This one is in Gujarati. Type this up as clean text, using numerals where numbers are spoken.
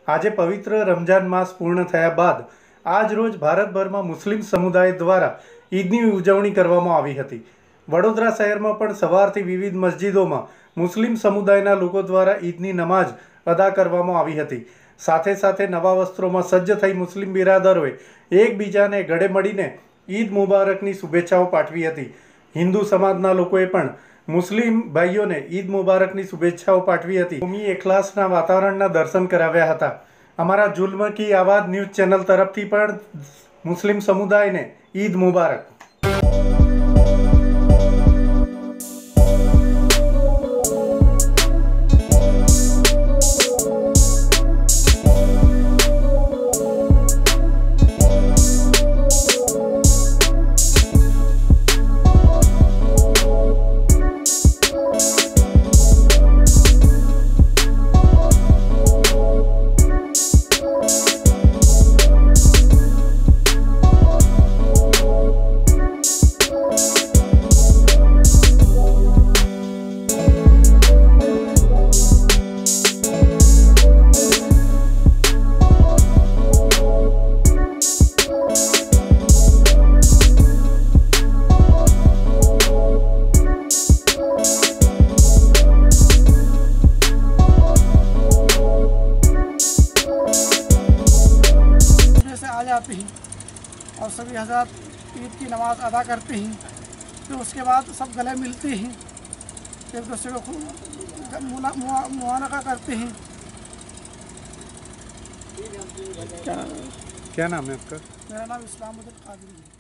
આજે પવિત્ર રમજાન માસ પૂર્ણ થયા બાદ આજ રોજ ભારતભરમાં મુસ્લિમ સમુદાય દ્વારા ઈદની ઉજવણી કરવામાં આવી હતી। વડોદરા શહેરમાં પણ સવારથી વિવિધ મસ્જિદોમાં મુસ્લિમ સમુદાયના લોકો દ્વારા ઈદની નમાઝ અદા કરવામાં આવી હતી। સાથે સાથે નવા વસ્ત્રોમાં સજ્જ થઈ મુસ્લિમ બિરાદરોએ એકબીજાને ગળે મળીને ઈદ મુબારકની શુભેચ્છાઓ પાઠવી હતી। હિન્દુ સમાજના લોકોએ પણ મુસ્લિમ ભાઈઓને ઈદ મુબારકની શુભેચ્છાઓ પાઠવી હતી। ભૂમિ એખલાસના વાતાવરણના દર્શન કરાવ્યા હતા। અમારા जुल्म की आवाज़ न्यूज़ चैनल तरफथी पण मुस्लिम समुदाय ने ईद मुबारक। जाते हैं और सभी हज़रात ईद की नमाज़ अदा करते हैं। फिर उसके बाद सब गले मिलते हैं, एक दूसरे को मुआनका करते हैं। क्या नाम है आपका? मेरा नाम इस्लामुद्दीन कादरी है।